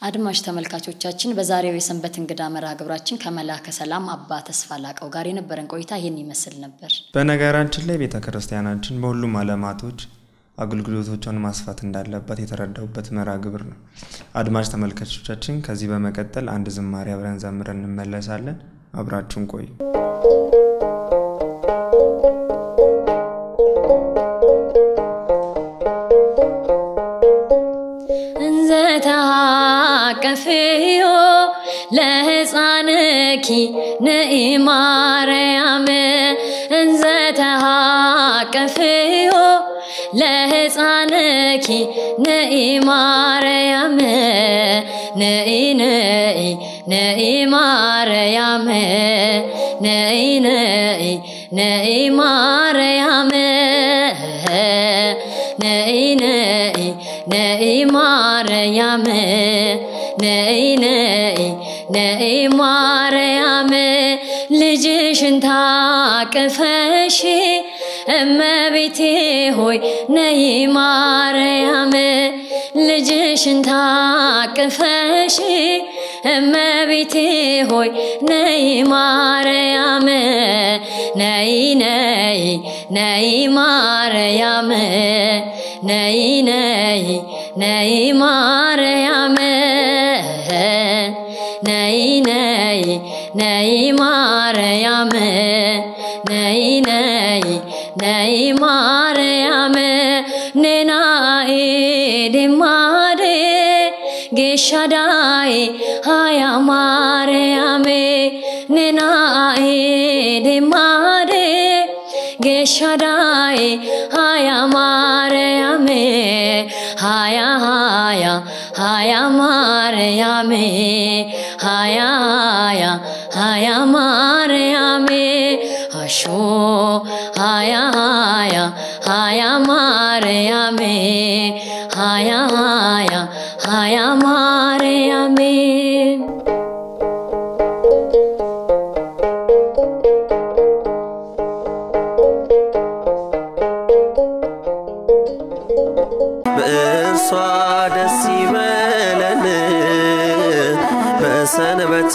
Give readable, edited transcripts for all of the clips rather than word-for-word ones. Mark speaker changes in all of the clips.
Speaker 1: አድማጭ ተመልካቾቻችን በዛሬው የሰንበት እንግዳ መርሃ ግብራችን ከመላከ ሰላም አባ ተስፋ ላቀው ጋር የነበረን ቆይታ ይሄን ይመስል ነበር።
Speaker 2: በነገራችን ላይ ቤተክርስቲያናችን በሁሉም ዓለማቶች አገልግሎቶቿን ማስፋት እንዳለበት የተረዳውበት መርሃ ግብር ነው። አድማጭ ተመልካቾቻችን ከዚህ በመቀጠል አንድ ዝማሬ አብረን ዘምረን እንመለሳለን። አብራችሁን ቆዩ።
Speaker 1: ከፊዮ ለሕፃንኪ ነኢ ማርያም እንዘተሃ ከፊዮ ለሕፃንኪ ነኢ ማርያም ነኢ ነኢ ነኢ ማርያም ነኢ ነኢ ነኢ ማርያም ነኢ ነኢ ነኢ ማርያም ነኢ ነኢ ነኢ ማርያም ልጅሽን ታቅፈሽ እመቤቴ ሆይ ነኢ ማርያም ልጅሽን ታቅፈሽ እመቤቴ ሆይ ነኢ ማርያም ነኢ ነኢ ነኢ ማርያም ነኢ ነኢ ነኢ ማርያም ነኢ ነኢ ነኢ ማርያም ነኢ ነኢ ነኢ ማርያም ነናኢ ደማዴ ጌሻዳይ ሃያ ማርያም ነናኢ ደማዴ ጌሻዳይ ሃያ ማርያም ሃያ ሃያ ሃያ ማርያም ሃያ ሃያ ሃያ ማርያም አሾ ሃያ ሃያ ሃያ ማርያም ሃያ ሃያ ሃያ ማርያም
Speaker 3: በእርሷ ደስ ይበለን በሰንበተ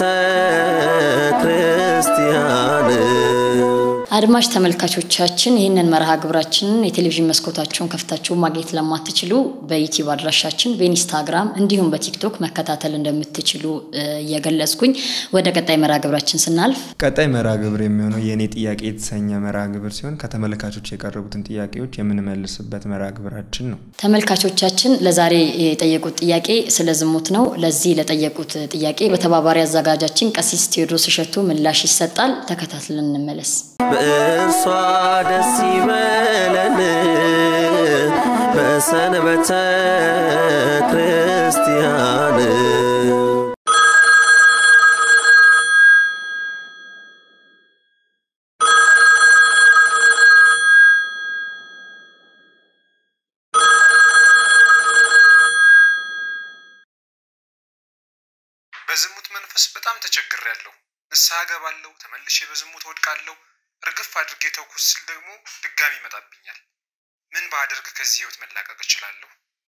Speaker 3: ክርስቲያን።
Speaker 1: አድማጭ ተመልካቾቻችን ይህንን መርሃ ግብራችንን የቴሌቪዥን መስኮታችሁን ከፍታችሁ ማግኘት ለማትችሉ በዩቲዩብ አድራሻችን በኢንስታግራም እንዲሁም በቲክቶክ መከታተል እንደምትችሉ እየገለጽኩኝ ወደ ቀጣይ መርሃ ግብራችን ስናልፍ
Speaker 2: ቀጣይ መርሃ ግብር የሚሆነው የኔ ጥያቄ የተሰኘ መርሃ ግብር ሲሆን ከተመልካቾች የቀረቡትን ጥያቄዎች የምንመልስበት መርሃ ግብራችን ነው። ተመልካቾቻችን
Speaker 1: ለዛሬ የጠየቁት ጥያቄ ስለ ዝሙት ነው። ለዚህ ለጠየቁት ጥያቄ በተባባሪ አዘጋጃችን ቀሲስ ቴዎድሮስ እሸቱ ምላሽ ይሰጣል። ተከታትለን እንመለስ።
Speaker 3: በእርሷ ደስ ይበለን በሰንበተ ክርስቲያን።
Speaker 4: በዝሙት መንፈስ በጣም ተቸግሬያለሁ። ንስሐ ገባለሁ፣ ተመልሼ በዝሙት ወድቃለሁ። እርግፍ አድርጌ ተውኩት ስል ደግሞ ድጋሚ ይመጣብኛል። ምን ባደርግ ከዚህ ህይወት መላቀቅ እችላለሁ?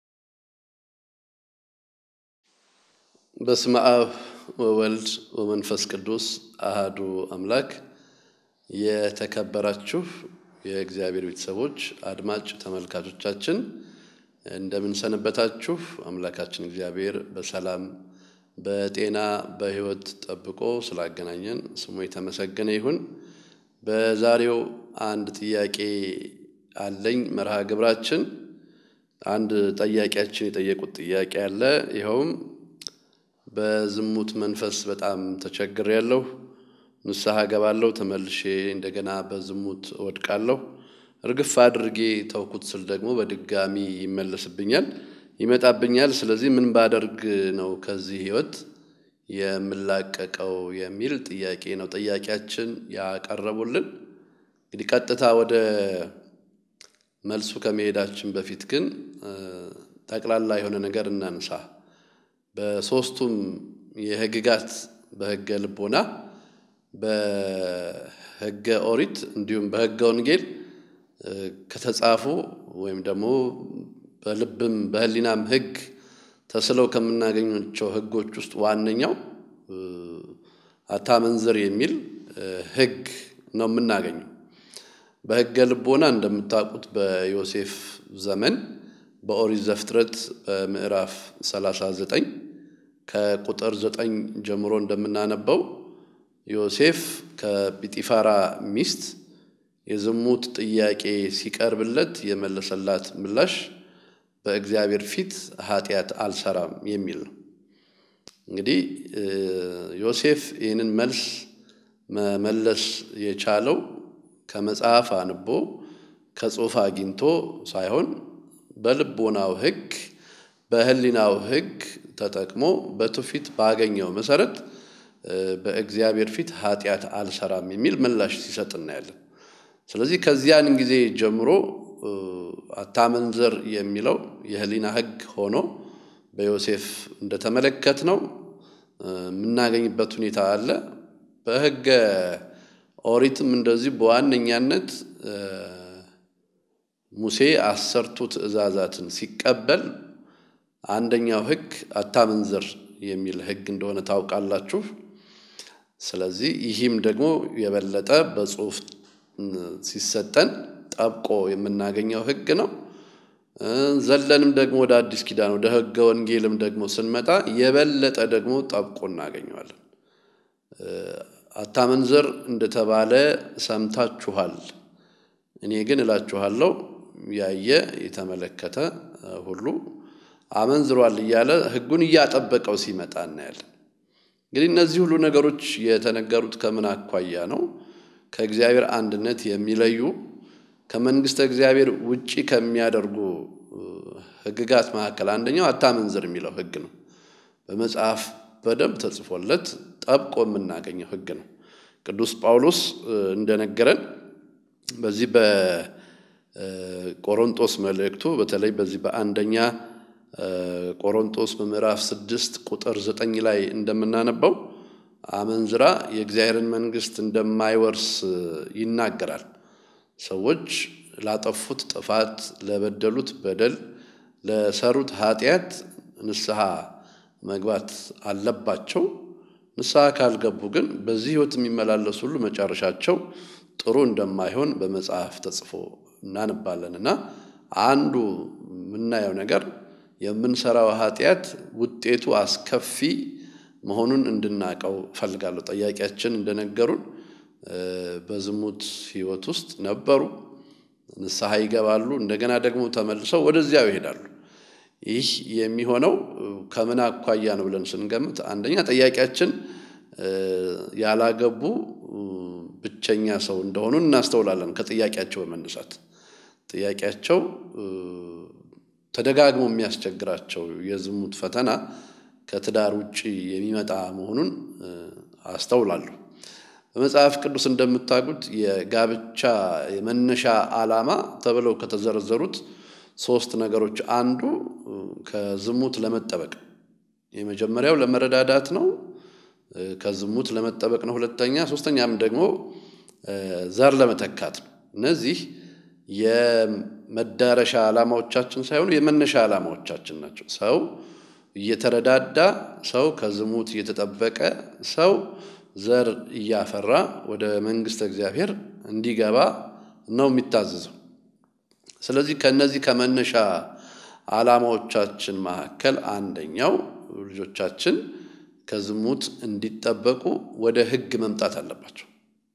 Speaker 5: በስመ አብ ወወልድ ወመንፈስ ቅዱስ አሐዱ አምላክ። የተከበራችሁ የእግዚአብሔር ቤተሰቦች አድማጭ ተመልካቾቻችን እንደምን ሰነበታችሁ? አምላካችን እግዚአብሔር በሰላም በጤና በህይወት ጠብቆ ስላገናኘን ስሙ የተመሰገነ ይሁን። በዛሬው አንድ ጥያቄ አለኝ። መርሃ ግብራችን አንድ ጥያቄያችን የጠየቁት ጥያቄ አለ። ይሄውም በዝሙት መንፈስ በጣም ተቸግሬያለሁ፣ ንስሐ ገባለሁ፣ ተመልሼ እንደገና በዝሙት ወድቃለሁ። እርግፍ አድርጌ ተውኩት ስል ደግሞ በድጋሚ ይመጣብኛል። ስለዚህ ምን ባደርግ ነው ከዚህ ህይወት የምላቀቀው የሚል ጥያቄ ነው ጥያቄያችን ያቀረቡልን። እንግዲህ ቀጥታ ወደ መልሱ ከመሄዳችን በፊት ግን ጠቅላላ የሆነ ነገር እናንሳ። በሶስቱም የህግጋት በህገ ልቦና በህገ ኦሪት እንዲሁም በህገ ወንጌል ከተጻፉ ወይም ደግሞ በልብም በህሊናም ህግ ተስለው ከምናገኛቸው ህጎች ውስጥ ዋነኛው አታመንዝር የሚል ህግ ነው የምናገኘው። በህገ ልቦና እንደምታውቁት በዮሴፍ ዘመን በኦሪት ዘፍጥረት ምዕራፍ 39 ከቁጥር 9 ጀምሮ እንደምናነበው ዮሴፍ ከጲጢፋራ ሚስት የዝሙት ጥያቄ ሲቀርብለት የመለሰላት ምላሽ በእግዚአብሔር ፊት ኃጢአት አልሰራም የሚል ነው። እንግዲህ ዮሴፍ ይህንን መልስ መመለስ የቻለው ከመጽሐፍ አንቦ ከጽሑፍ አግኝቶ ሳይሆን በልቦናው ህግ በህሊናው ህግ ተጠቅሞ በትውፊት ባገኘው መሰረት በእግዚአብሔር ፊት ኃጢአት አልሰራም የሚል ምላሽ ሲሰጥ እናያለን። ስለዚህ ከዚያን ጊዜ ጀምሮ አታመንዝር የሚለው የህሊና ህግ ሆኖ በዮሴፍ እንደተመለከትነው የምናገኝበት ሁኔታ አለ። በህገ ኦሪትም እንደዚህ በዋነኛነት ሙሴ 10ቱ ትእዛዛትን ሲቀበል አንደኛው ህግ አታመንዝር የሚል ህግ እንደሆነ ታውቃላችሁ። ስለዚህ ይህም ደግሞ የበለጠ በጽሑፍ ሲሰጠን ጠብቆ የምናገኘው ህግ ነው። ዘለንም ደግሞ ወደ አዲስ ኪዳን ወደ ህገ ወንጌልም ደግሞ ስንመጣ የበለጠ ደግሞ ጠብቆ እናገኘዋለን። አታመንዝር እንደተባለ ሰምታችኋል፣ እኔ ግን እላችኋለሁ ያየ የተመለከተ ሁሉ አመንዝሯል እያለ ህጉን እያጠበቀው ሲመጣ እናያለን። እንግዲህ እነዚህ ሁሉ ነገሮች የተነገሩት ከምን አኳያ ነው? ከእግዚአብሔር አንድነት የሚለዩ ከመንግስተ እግዚአብሔር ውጪ ከሚያደርጉ ህግጋት መካከል አንደኛው አታመንዝር የሚለው ህግ ነው። በመጽሐፍ በደንብ ተጽፎለት ጠብቆ የምናገኘው ህግ ነው። ቅዱስ ጳውሎስ እንደነገረን በዚህ በቆሮንቶስ መልእክቱ በተለይ በዚህ በአንደኛ ቆሮንቶስ በምዕራፍ 6 ቁጥር 9 ላይ እንደምናነበው አመንዝራ የእግዚአብሔርን መንግስት እንደማይወርስ ይናገራል። ሰዎች ላጠፉት ጥፋት፣ ለበደሉት በደል፣ ለሰሩት ኃጢአት ንስሐ መግባት አለባቸው። ንስሐ ካልገቡ ግን በዚህ ህይወት የሚመላለሱ ሁሉ መጨረሻቸው ጥሩ እንደማይሆን በመጽሐፍ ተጽፎ እናነባለንና አንዱ የምናየው ነገር የምንሰራው ኃጢአት ውጤቱ አስከፊ መሆኑን እንድናቀው ፈልጋለሁ። ጠያቂያችን እንደነገሩን በዝሙት ህይወት ውስጥ ነበሩ፣ ንስሐ ይገባሉ፣ እንደገና ደግሞ ተመልሰው ወደዚያው ይሄዳሉ። ይህ የሚሆነው ከምን አኳያ ነው ብለን ስንገምት አንደኛ ጠያቂያችን ያላገቡ ብቸኛ ሰው እንደሆኑ እናስተውላለን። ከጥያቄያቸው በመነሳት ጥያቄያቸው ተደጋግሞ የሚያስቸግራቸው የዝሙት ፈተና ከትዳር ውጪ የሚመጣ መሆኑን አስተውላለሁ። በመጽሐፍ ቅዱስ እንደምታውቁት የጋብቻ የመነሻ ዓላማ ተብለው ከተዘረዘሩት 3 ነገሮች አንዱ ከዝሙት ለመጠበቅ፣ የመጀመሪያው ለመረዳዳት ነው፣ ከዝሙት ለመጠበቅ ነው ሁለተኛ፣ ሶስተኛም ደግሞ ዘር ለመተካት ነው። እነዚህ የመዳረሻ ዓላማዎቻችን ሳይሆኑ የመነሻ ዓላማዎቻችን ናቸው። ሰው እየተረዳዳ፣ ሰው ከዝሙት እየተጠበቀ፣ ሰው ዘር እያፈራ ወደ መንግስተ እግዚአብሔር እንዲገባ ነው የሚታዘዘው። ስለዚህ ከነዚህ ከመነሻ ዓላማዎቻችን መካከል አንደኛው ልጆቻችን ከዝሙት እንዲጠበቁ ወደ ህግ መምጣት አለባቸው።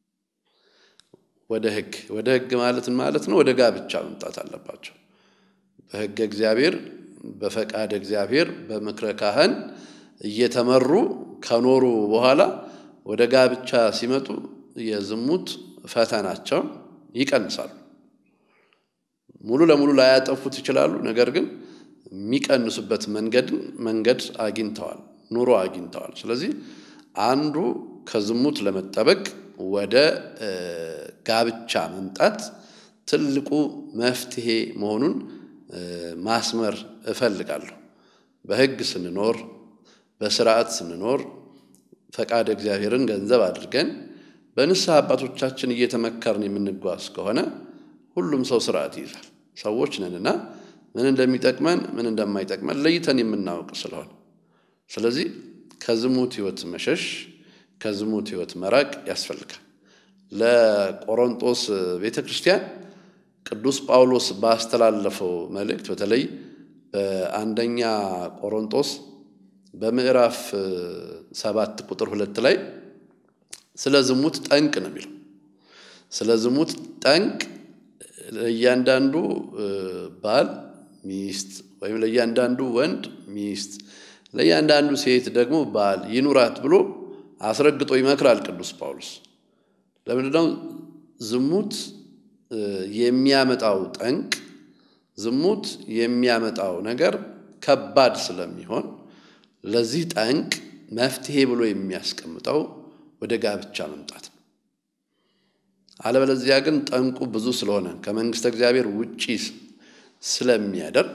Speaker 5: ወደ ህግ ማለት ነው ወደ ጋብቻ መምጣት አለባቸው። በህግ እግዚአብሔር በፈቃድ እግዚአብሔር በምክረ ካህን እየተመሩ ከኖሩ በኋላ ወደ ጋብቻ ሲመጡ የዝሙት ፈተናቸው ይቀንሳሉ። ሙሉ ለሙሉ ላያጠፉት ይችላሉ፣ ነገር ግን የሚቀንሱበት መንገድ አግኝተዋል፣ ኑሮ አግኝተዋል። ስለዚህ አንዱ ከዝሙት ለመጠበቅ ወደ ጋብቻ መምጣት ትልቁ መፍትሄ መሆኑን ማስመር እፈልጋለሁ። በህግ ስንኖር፣ በስርዓት ስንኖር፣ ፈቃድ እግዚአብሔርን ገንዘብ አድርገን በንስሐ አባቶቻችን እየተመከርን የምንጓዝ ከሆነ ሁሉም ሰው ስርዓት ይይዛል። ሰዎች ነንና ምን እንደሚጠቅመን ምን እንደማይጠቅመን ለይተን የምናውቅ ስለሆነ ስለዚህ ከዝሙት ህይወት መሸሽ ከዝሙት ህይወት መራቅ ያስፈልጋል ለቆሮንቶስ ቤተክርስቲያን ቅዱስ ጳውሎስ ባስተላለፈው መልእክት በተለይ በአንደኛ ቆሮንቶስ በምዕራፍ 7 ቁጥር 2 ላይ ስለ ዝሙት ጠንቅ ነው የሚለው ስለ ዝሙት ጠንቅ ለእያንዳንዱ ባል ሚስት ወይም ለእያንዳንዱ ወንድ ሚስት ለእያንዳንዱ ሴት ደግሞ ባል ይኑራት ብሎ አስረግጦ ይመክራል ቅዱስ ጳውሎስ ለምንድነው ዝሙት የሚያመጣው ጠንቅ ዝሙት የሚያመጣው ነገር ከባድ ስለሚሆን ለዚህ ጠንቅ መፍትሄ ብሎ የሚያስቀምጠው ወደ ጋብቻ መምጣት ነው አለበለዚያ ግን ጠንቁ ብዙ ስለሆነ ከመንግስተ እግዚአብሔር ውጪ ስለሚያደርግ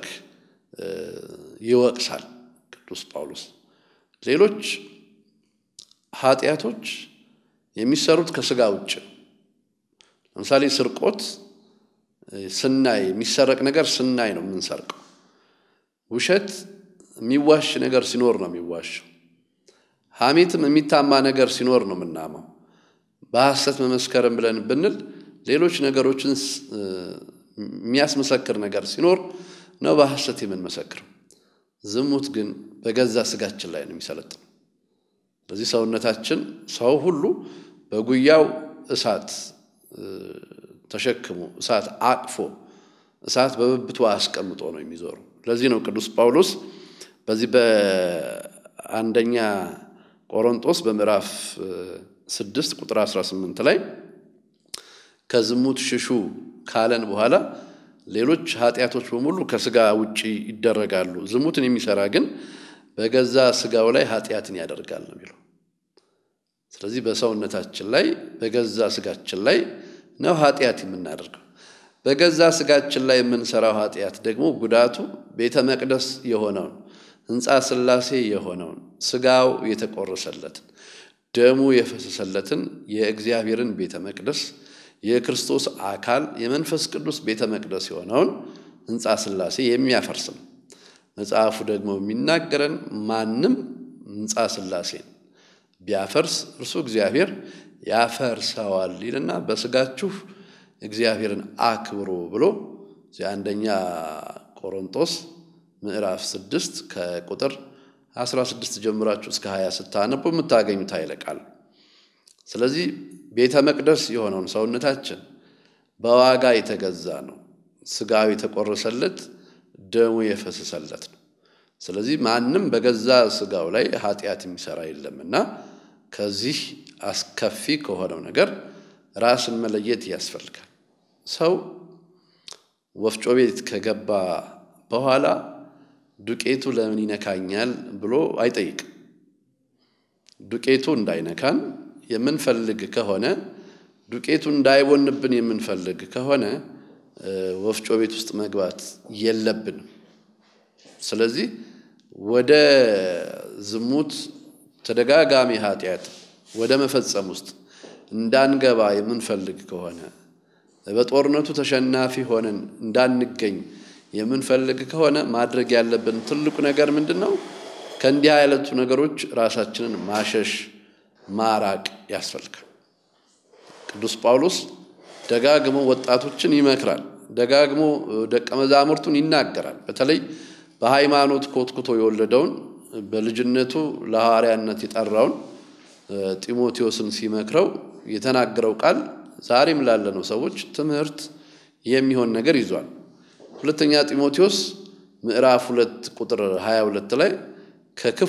Speaker 5: ይወቅሳል ቅዱስ ጳውሎስ ሌሎች ኃጢያቶች የሚሰሩት ከስጋ ውጪ ለምሳሌ ስርቆት ስናይ የሚሰረቅ ነገር ስናይ ነው የምንሰርቀው ውሸት የሚዋሽ ነገር ሲኖር ነው የሚዋሽው ሐሜትም የሚታማ ነገር ሲኖር ነው የምናማው በሐሰት መመስከርም ብለን ብንል ሌሎች ነገሮችን የሚያስመሰክር ነገር ሲኖር ነው በሐሰት የምንመሰክረው ዝሙት ግን በገዛ ስጋችን ላይ ነው የሚሰለጥነው ስለዚህ ሰውነታችን ሰው ሁሉ በጉያው እሳት ተሸክሞ እሳት አቅፎ እሳት በብብቱ አስቀምጦ ነው የሚዞረው ለዚህ ነው ቅዱስ ጳውሎስ በዚህ በአንደኛ ቆሮንቶስ በምዕራፍ 6 ቁጥር 18 ላይ ከዝሙት ሽሹ ካለን በኋላ ሌሎች ኃጢያቶች በሙሉ ከስጋ ውጪ ይደረጋሉ ዝሙትን የሚሰራ ግን በገዛ ስጋው ላይ ኃጢያትን ያደርጋል ነው የሚለው ስለዚህ በሰውነታችን ላይ በገዛ ስጋችን ላይ ነው ኃጢያት የምናደርገው በገዛ ስጋችን ላይ የምንሰራው ኃጢያት ደግሞ ጉዳቱ ቤተ መቅደስ የሆነው ሕንጻ ሥላሴ የሆነው ስጋው የተቆረሰለት ደሙ የፈሰሰለትን የእግዚአብሔርን ቤተ መቅደስ የክርስቶስ አካል የመንፈስ ቅዱስ ቤተ መቅደስ የሆነውን ሕንጻ ሥላሴ የሚያፈርስ ነው መጽሐፉ ደግሞ የሚናገረን ማንም ሕንጻ ሥላሴን ቢያፈርስ እርሱ እግዚአብሔር ያፈርሰዋል ይልና በስጋችሁ እግዚአብሔርን አክብሩ ብሎ አንደኛ ቆሮንቶስ ምዕራፍ 6 ከቁጥር 16 ጀምራችሁ እስከ 20 ስታነቡ የምታገኙት ኃይለቃል ስለዚህ ቤተ መቅደስ የሆነውን ሰውነታችን በዋጋ የተገዛ ነው ስጋው የተቆረሰለት ደሙ የፈሰሰለት ነው ስለዚህ ማንም በገዛ ስጋው ላይ ኃጢያት የሚሰራ የለምና ከዚህ አስከፊ ከሆነው ነገር ራስን መለየት ያስፈልጋል ሰው ወፍጮ ቤት ከገባ በኋላ ዱቄቱ ለምን ይነካኛል ብሎ አይጠይቅም ዱቄቱ እንዳይነካን የምንፈልግ ከሆነ ዱቄቱ እንዳይቦንብን የምንፈልግ ከሆነ ወፍጮ ቤት ውስጥ መግባት የለብንም ስለዚህ ወደ ዝሙት ተደጋጋሚ ኃጢያት ወደ መፈጸም ውስጥ እንዳንገባ የምንፈልግ ከሆነ በጦርነቱ ተሸናፊ ሆነን እንዳንገኝ የምንፈልግ ከሆነ ማድረግ ያለብን ትልቁ ነገር ምንድነው ከእንዲህ አይነቱ ነገሮች ራሳችንን ማሸሽ ማራቅ ያስፈልጋል ቅዱስ ጳውሎስ ደጋግሞ ወጣቶችን ይመክራል ደጋግሞ ደቀ መዛሙርቱን ይናገራል በተለይ በሃይማኖት ኮትኩቶ የወለደውን በልጅነቱ ለሐዋርያነት የጠራውን ጢሞቴዎስን ሲመክረው የተናገረው ቃል ዛሬም ላለነው ሰዎች ትምህርት የሚሆን ነገር ይዟል ሁለተኛ ጢሞቴዎስ ምዕራፍ 2 ቁጥር 22 ላይ ከክፉ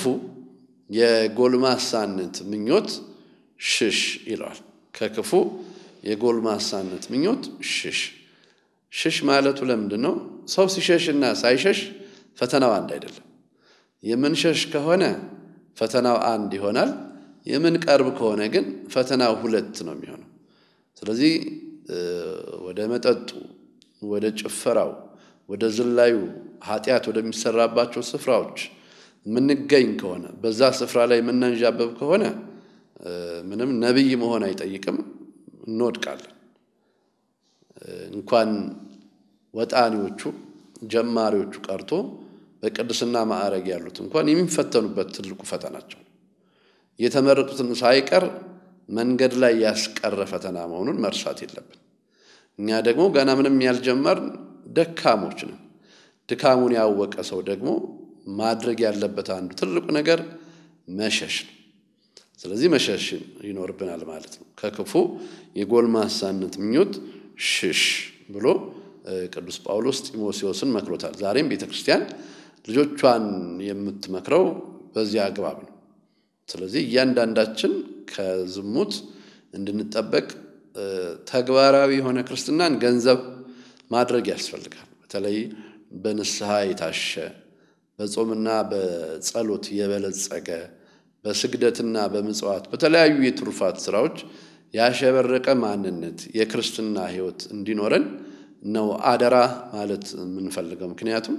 Speaker 5: የጎልማሳነት ምኞት ሽሽ ይላል ከክፉ የጎልማሳነት ምኞት ሽሽ ማለቱ ለምንድነው ሰው ሲሸሽና ሳይሸሽ ፈተናው አንድ አይደለም የምንሸሽ ከሆነ ፈተናው አንድ ይሆናል የምንቀርብ ከሆነ ግን ፈተናው ሁለት ነው የሚሆነው ስለዚህ ወደ መጠጡ ወደ ጭፈራው ወደ ዝላዩ ኃጢያት ወደሚሰራባቸው ስፍራዎች ምንገኝ ከሆነ በዛ ስፍራ ላይ ምንንጃበብ ከሆነ ምንም ነብይ መሆን አይጠይቅም እንወድቃለን እንኳን ወጣኒዎቹ ጀማሪዎቹ ቀርቶ በቅድስና ማዕረግ ያሉት እንኳን የሚፈተኑበት ትልቁ ፈተናቸው የተመረጡትን ሳይቀር መንገድ ላይ ያስቀረ ፈተና መሆኑን መርሳት የለብን። እኛ ደግሞ ገና ምንም ያልጀመርን ደካሞች ነን። ድካሙን ያወቀ ሰው ደግሞ ማድረግ ያለበት አንዱ ትልቁ ነገር መሸሽ ነው። ስለዚህ መሸሽ ይኖርብናል ማለት ነው። ከክፉ የጎልማሳነት ምኞት ሽሽ ብሎ ቅዱስ ጳውሎስ ጢሞቴዎስን መክሮታል። ዛሬም ቤተክርስቲያን ልጆቿን የምትመክረው በዚህ አግባብ ነው። ስለዚህ እያንዳንዳችን ከዝሙት እንድንጠበቅ ተግባራዊ የሆነ ክርስትናን ገንዘብ ማድረግ ያስፈልጋል። በተለይ በንስሐ የታሸ በጾምና በጸሎት የበለጸገ በስግደትና በምጽዋት በተለያዩ የትሩፋት ስራዎች ያሸበረቀ ማንነት የክርስትና ሕይወት እንዲኖረን ነው አደራ ማለት የምንፈልገው። ምክንያቱም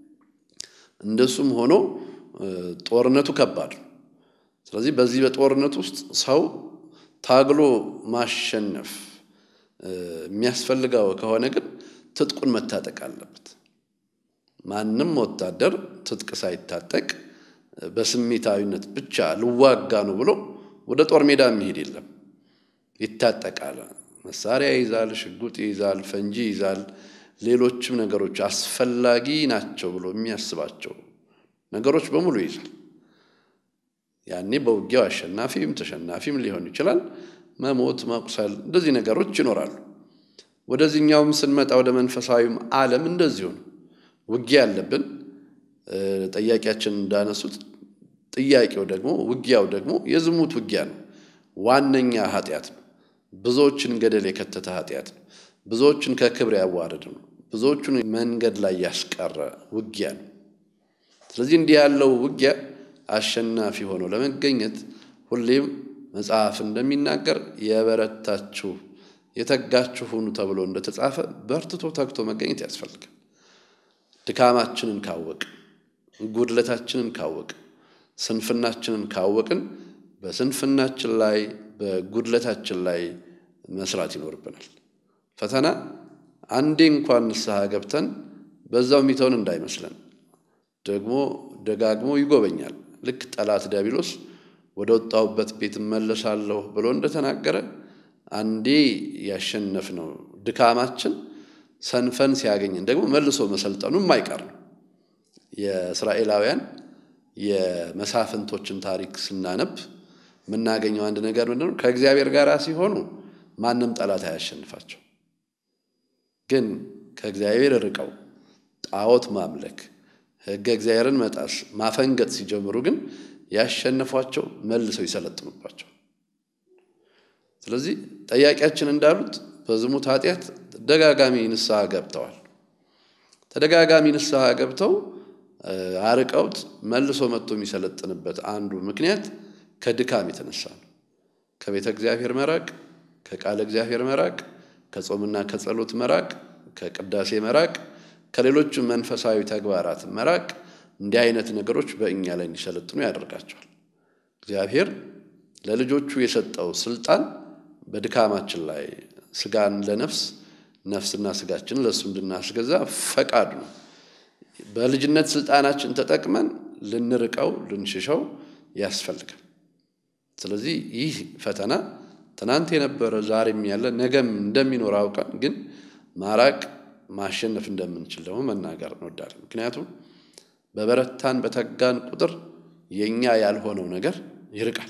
Speaker 5: እንደሱም ሆኖ ጦርነቱ ከባድ ነው። ስለዚህ በዚህ በጦርነት ውስጥ ሰው ታግሎ ማሸነፍ የሚያስፈልገው ከሆነ ግን ትጥቁን መታጠቅ አለበት። ማንም ወታደር ትጥቅ ሳይታጠቅ በስሜታዊነት ብቻ ልዋጋ ነው ብሎ ወደ ጦር ሜዳ የሚሄድ የለም። ይታጠቃል። መሳሪያ ይዛል፣ ሽጉጥ ይዛል፣ ፈንጂ ይዛል፣ ሌሎችም ነገሮች አስፈላጊ ናቸው ብሎ የሚያስባቸው ነገሮች በሙሉ ይዛል። ያኔ በውጊያው አሸናፊም ተሸናፊም ሊሆን ይችላል። መሞት፣ መቁሰል እንደዚህ ነገሮች ይኖራሉ። ወደዚህኛውም ስንመጣ ወደ መንፈሳዊም ዓለም እንደዚሁ ነው። ውጊያ ያለብን ጠያቂያችን እንዳነሱት ጥያቄው ደግሞ ውጊያው ደግሞ የዝሙት ውጊያ ነው። ዋነኛ ኃጢአት ነው። ብዙዎችን ገደል የከተተ ኃጢአት ነው። ብዙዎችን ከክብር ያዋረደ ነው። ብዙዎችን መንገድ ላይ ያስቀረ ውጊያ ነው። ስለዚህ እንዲህ ያለው ውጊያ አሸናፊ ሆኖ ለመገኘት ሁሌም መጽሐፍ እንደሚናገር የበረታችሁ የተጋችሁ ሁኑ ተብሎ እንደተጻፈ በርትቶ ተግቶ መገኘት ያስፈልጋል። ድካማችንን ካወቅ ጉድለታችንን ካወቅ ስንፍናችንን ካወቅን በስንፍናችን ላይ በጉድለታችን ላይ መስራት ይኖርብናል። ፈተና አንዴ እንኳን ንስሐ ገብተን በዛው ሚተውን እንዳይመስለን ደግሞ ደጋግሞ ይጎበኛል። ልክ ጠላት ዲያብሎስ ወደ ወጣውበት ቤት መለሳለሁ ብሎ እንደተናገረ አንዴ ያሸነፍነው ድካማችን ሰንፈን ሲያገኝን ደግሞ መልሶ መሰልጠኑ የማይቀር ነው። የእስራኤላውያን የመሳፍንቶችን ታሪክ ስናነብ የምናገኘው አንድ ነገር ምንድነው? ከእግዚአብሔር ጋር ሲሆኑ ማንም ጠላት አያሸንፋቸው። ግን ከእግዚአብሔር ርቀው ጣዖት ማምለክ ሕገ እግዚአብሔርን መጣስ ማፈንገጥ ሲጀምሩ ግን ያሸነፏቸው መልሰው ይሰለጥኑባቸው። ስለዚህ ጠያቂያችን እንዳሉት በዝሙት ኃጢአት ደጋጋሚ ንስሐ ገብተዋል። ተደጋጋሚ ንስሐ ገብተው አርቀውት መልሶ መጥቶ የሚሰለጥንበት አንዱ ምክንያት ከድካም የተነሳ ነው። ከቤተ እግዚአብሔር መራቅ፣ ከቃለ እግዚአብሔር መራቅ፣ ከጾምና ከጸሎት መራቅ፣ ከቅዳሴ መራቅ፣ ከሌሎች መንፈሳዊ ተግባራት መራቅ እንዲህ አይነት ነገሮች በእኛ ላይ እንዲሰለጥኑ ያደርጋቸዋል። እግዚአብሔር ለልጆቹ የሰጠው ስልጣን በድካማችን ላይ ስጋን ለነፍስ ነፍስና ስጋችን ለሱ እንድናስገዛ ፈቃድ ነው። በልጅነት ስልጣናችን ተጠቅመን ልንርቀው ልንሽሸው ያስፈልጋል። ስለዚህ ይህ ፈተና ትናንት የነበረ ዛሬም ያለ ነገም እንደሚኖር አውቀን ግን ማራቅ ማሸነፍ እንደምንችል ደግሞ መናገር እንወዳለን። ምክንያቱም በበረታን በተጋን ቁጥር የኛ ያልሆነው ነገር ይርቃል።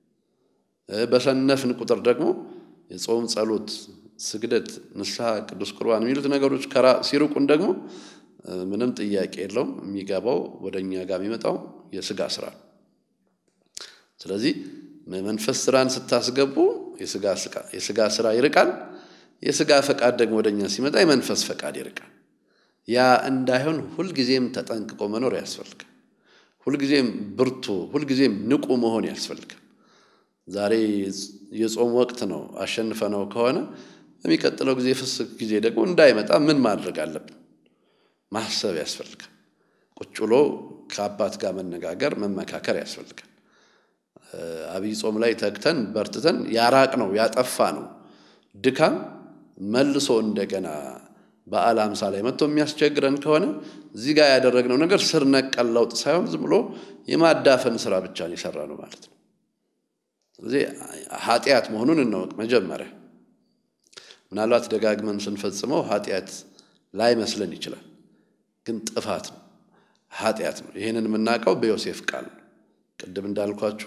Speaker 5: በሰነፍን ቁጥር ደግሞ የጾም ጸሎት ስግደት ንስሐ ቅዱስ ቁርባን የሚሉት ነገሮች ሲርቁን ደግሞ ምንም ጥያቄ የለውም የሚገባው ወደኛ ጋር የሚመጣው የስጋ ስራ። ስለዚህ መንፈስ ስራን ስታስገቡ የስጋ ስራ ይርቃል። የስጋ ፈቃድ ደግሞ ወደኛ ሲመጣ የመንፈስ ፈቃድ ይርቃል። ያ እንዳይሆን ሁሉ ጊዜም ተጠንቅቆ መኖር ያስፈልጋል። ሁሉ ጊዜም ብርቱ ሁሉ ጊዜም ንቁ መሆን ያስፈልጋል። ዛሬ የጾም ወቅት ነው አሸንፈነው ከሆነ የሚቀጥለው ጊዜ ፍስክ ጊዜ ደግሞ እንዳይመጣ ምን ማድረግ አለብን? ማሰብ ያስፈልጋል። ቁጭ ብሎ ከአባት ጋር መነጋገር መመካከር ያስፈልጋል። አብይ ጾም ላይ ተግተን በርትተን ያራቅ ነው ያጠፋ ነው ድካም መልሶ እንደገና በዓለ ሃምሳ ላይ መጥቶ የሚያስቸግረን ከሆነ እዚህ ጋር ያደረግነው ነገር ስር ነቀል ለውጥ ሳይሆን ዝም ብሎ የማዳፈን ስራ ብቻ ነው የሰራነው ማለት ነው። ስለዚህ ኃጢአት መሆኑን እናውቅ መጀመሪያ። ምናልባት ደጋግመን ስንፈጽመው ኃጢአት ላይ መስለን ይችላል፣ ግን ጥፋት ነው፣ ኃጢአት ነው። ይሄንን የምናውቀው በዮሴፍ ቃል ቅድም እንዳልኳችሁ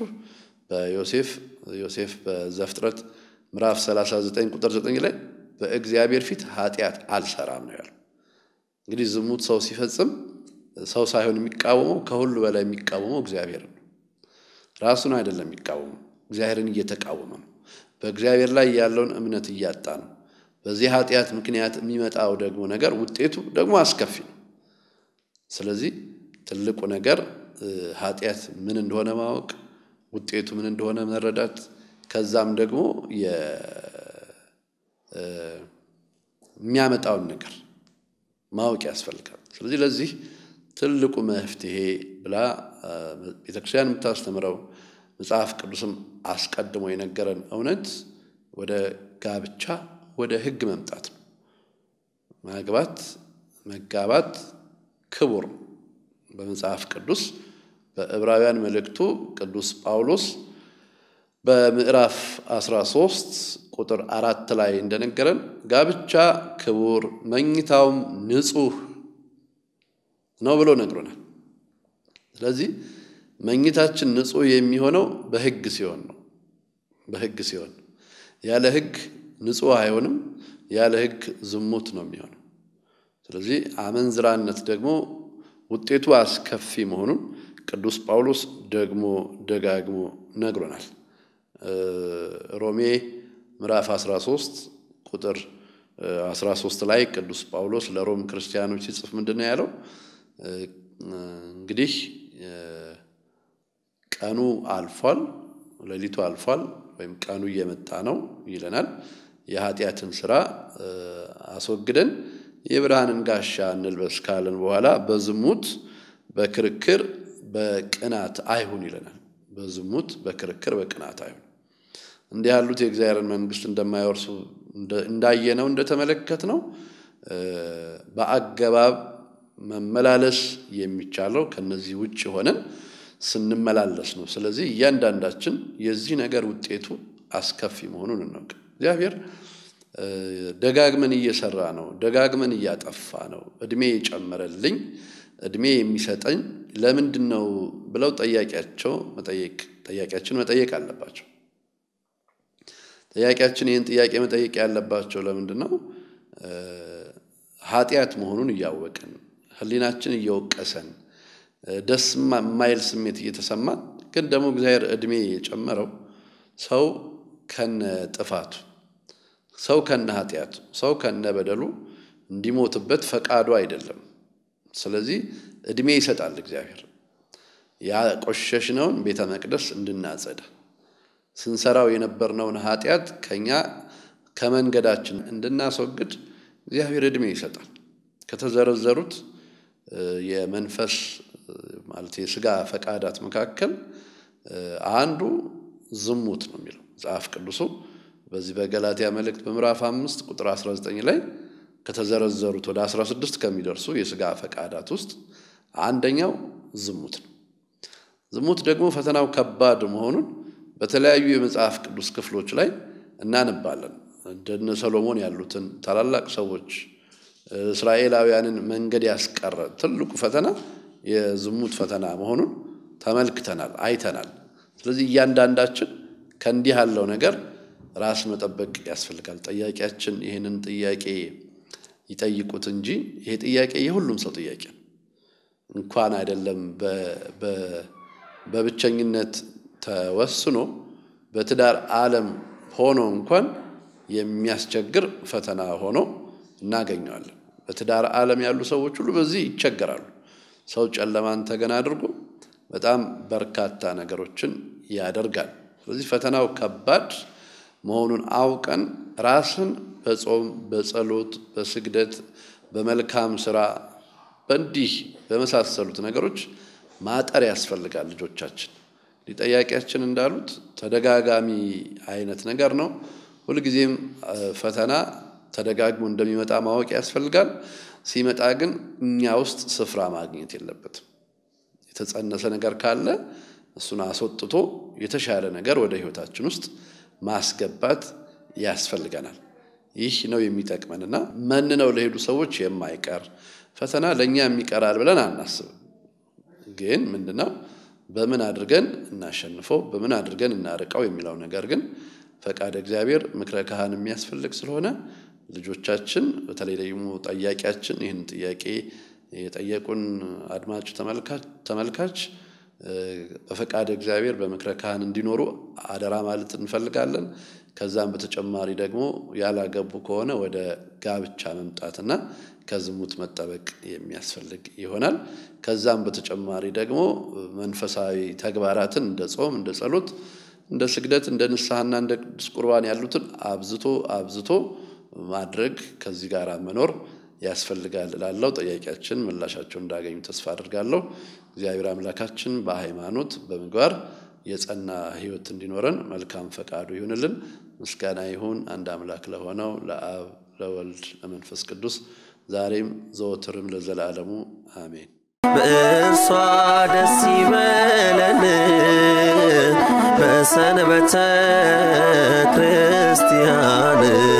Speaker 5: ዮሴፍ በዘፍጥረት ምዕራፍ 39 ቁጥር 9 ላይ በእግዚአብሔር ፊት ኃጢአት አልሰራም ነው ያለው። እንግዲህ ዝሙት ሰው ሲፈጽም ሰው ሳይሆን የሚቃወመው ከሁሉ በላይ የሚቃወመው እግዚአብሔር ነው። ራሱን አይደለም የሚቃወመው፣ እግዚአብሔርን እየተቃወመ ነው። በእግዚአብሔር ላይ ያለውን እምነት እያጣ ነው። በዚህ ኃጢአት ምክንያት የሚመጣው ደግሞ ነገር ውጤቱ ደግሞ አስከፊ ነው። ስለዚህ ትልቁ ነገር ኃጢአት ምን እንደሆነ ማወቅ፣ ውጤቱ ምን እንደሆነ መረዳት፣ ከዛም ደግሞ የሚያመጣውን ነገር ማወቅ ያስፈልጋል። ስለዚህ ለዚህ ትልቁ መፍትሄ ብላ ቤተክርስቲያን የምታስተምረው መጽሐፍ ቅዱስም አስቀድሞ የነገረን እውነት ወደ ጋብቻ ወደ ሕግ መምጣት ነው። መጋባት ክቡር በመጽሐፍ ቅዱስ በዕብራውያን መልእክቱ ቅዱስ ጳውሎስ በምዕራፍ 13 ቁጥር 4 ላይ እንደነገረን ጋብቻ ክቡር መኝታውም ንጹህ ነው ብሎ ነግሮናል። ስለዚህ መኝታችን ንጹህ የሚሆነው በሕግ ሲሆን ነው። በሕግ ሲሆን ያለ ሕግ ንጹህ አይሆንም። ያለ ሕግ ዝሙት ነው የሚሆነው። ስለዚህ አመንዝራነት ደግሞ ውጤቱ አስከፊ መሆኑን ቅዱስ ጳውሎስ ደግሞ ደጋግሞ ነግሮናል። ሮሜ ምዕራፍ 13 ቁጥር 13 ላይ ቅዱስ ጳውሎስ ለሮም ክርስቲያኖች ሲጽፍ ምንድነው ያለው? እንግዲህ ቀኑ አልፏል፣ ሌሊቱ አልፏል፣ ወይም ቀኑ እየመጣ ነው ይለናል። የኃጢአትን ስራ አስወግደን የብርሃንን ጋሻ እንልበስ ካለን በኋላ በዝሙት በክርክር በቅናት አይሁን ይለናል። በዝሙት በክርክር በቅናት አይሁን። እንዲህ ያሉት የእግዚአብሔርን መንግስት እንደማይወርሱ እንዳየነው እንደተመለከትነው በአገባብ መመላለስ የሚቻለው ከነዚህ ውጭ ሆነን ስንመላለስ ነው። ስለዚህ እያንዳንዳችን የዚህ ነገር ውጤቱ አስከፊ መሆኑን እናውቅ። እግዚአብሔር ደጋግመን እየሰራ ነው፣ ደጋግመን እያጠፋ ነው። እድሜ የጨመረልኝ እድሜ የሚሰጠኝ ለምንድነው ብለው ጥያቄያችን መጠየቅ አለባቸው። ጥያቄያችን ይህን ጥያቄ መጠየቅ ያለባቸው ለምንድነው? ኃጢአት መሆኑን እያወቅን ህሊናችን እየወቀሰን ደስ የማይል ስሜት እየተሰማን ግን ደግሞ እግዚአብሔር እድሜ የጨመረው ሰው ከነ ጥፋቱ፣ ሰው ከነ ኃጢአቱ፣ ሰው ከነ በደሉ እንዲሞትበት ፈቃዱ አይደለም። ስለዚህ እድሜ ይሰጣል እግዚአብሔር ያቆሸሽነውን ቤተ መቅደስ እንድናጸዳ፣ ስንሰራው የነበርነውን ኃጢአት ከኛ ከመንገዳችን እንድናስወግድ እግዚአብሔር እድሜ ይሰጣል። ከተዘረዘሩት የመንፈስ ማለት የሥጋ ፈቃዳት መካከል አንዱ ዝሙት ነው የሚለው መጽሐፍ ቅዱሱ በዚህ በገላትያ መልእክት በምዕራፍ 5 ቁጥር 19 ላይ ከተዘረዘሩት ወደ 16 ከሚደርሱ የሥጋ ፈቃዳት ውስጥ አንደኛው ዝሙት ነው። ዝሙት ደግሞ ፈተናው ከባድ መሆኑን በተለያዩ የመጽሐፍ ቅዱስ ክፍሎች ላይ እናነባለን። እንደነ ሰሎሞን ያሉትን ታላላቅ ሰዎች እስራኤላውያንን መንገድ ያስቀረ ትልቁ ፈተና የዝሙት ፈተና መሆኑን ተመልክተናል፣ አይተናል። ስለዚህ እያንዳንዳችን ከእንዲህ ያለው ነገር ራስ መጠበቅ ያስፈልጋል። ጥያቄያችን ይሄንን ጥያቄ ይጠይቁት እንጂ ይሄ ጥያቄ የሁሉም ሰው ጥያቄ ነው። እንኳን አይደለም በብቸኝነት ተወስኖ በትዳር ዓለም ሆኖ እንኳን የሚያስቸግር ፈተና ሆኖ እናገኘዋለን። በትዳር ዓለም ያሉ ሰዎች ሁሉ በዚህ ይቸገራሉ። ሰው ጨለማን ተገና አድርጎ በጣም በርካታ ነገሮችን ያደርጋል። ስለዚህ ፈተናው ከባድ መሆኑን አውቀን ራስን በጾም በጸሎት በስግደት በመልካም ስራ በእንዲህ በመሳሰሉት ነገሮች ማጠር ያስፈልጋል። ልጆቻችን ሊጠያቂያችን እንዳሉት ተደጋጋሚ አይነት ነገር ነው። ሁልጊዜም ፈተና ተደጋግሞ እንደሚመጣ ማወቅ ያስፈልጋል ሲመጣ ግን እኛ ውስጥ ስፍራ ማግኘት የለበትም የተጸነሰ ነገር ካለ እሱን አስወጥቶ የተሻለ ነገር ወደ ህይወታችን ውስጥ ማስገባት ያስፈልጋናል ይህ ነው የሚጠቅመንና መንነው ለሄዱ ሰዎች የማይቀር ፈተና ለኛ የሚቀራል ብለን አናስብ ግን ምንድነው በምን አድርገን እናሸንፈው በምን አድርገን እናርቀው የሚለው ነገር ግን ፈቃድ እግዚአብሔር ምክረ ካህን የሚያስፈልግ ስለሆነ ልጆቻችን በተለይ ደግሞ ጠያቂያችን ይህን ጥያቄ የጠየቁን አድማጭ ተመልካች በፈቃድ እግዚአብሔር በምክረ ካህን እንዲኖሩ አደራ ማለት እንፈልጋለን ከዛም በተጨማሪ ደግሞ ያላገቡ ከሆነ ወደ ጋብቻ መምጣትና ከዝሙት መጠበቅ የሚያስፈልግ ይሆናል ከዛም በተጨማሪ ደግሞ መንፈሳዊ ተግባራትን እንደ ጾም እንደ ጸሎት እንደ ስግደት እንደ ንስሐና እንደ ቅዱስ ቁርባን ያሉትን አብዝቶ ማድረግ ከዚህ ጋር መኖር ያስፈልጋል ላለው ጥያቄያችን ምላሻቸውን እንዳገኙ ተስፋ አድርጋለሁ እግዚአብሔር አምላካችን በሃይማኖት በምግባር የጸና ህይወት እንዲኖረን መልካም ፈቃዱ ይሁንልን ምስጋና ይሁን አንድ አምላክ ለሆነው ለአብ ለወልድ ለመንፈስ ቅዱስ ዛሬም ዘወትርም ለዘላለሙ አሜን
Speaker 3: በእርሷ ደስ ይበለን በሰንበተ ክርስቲያን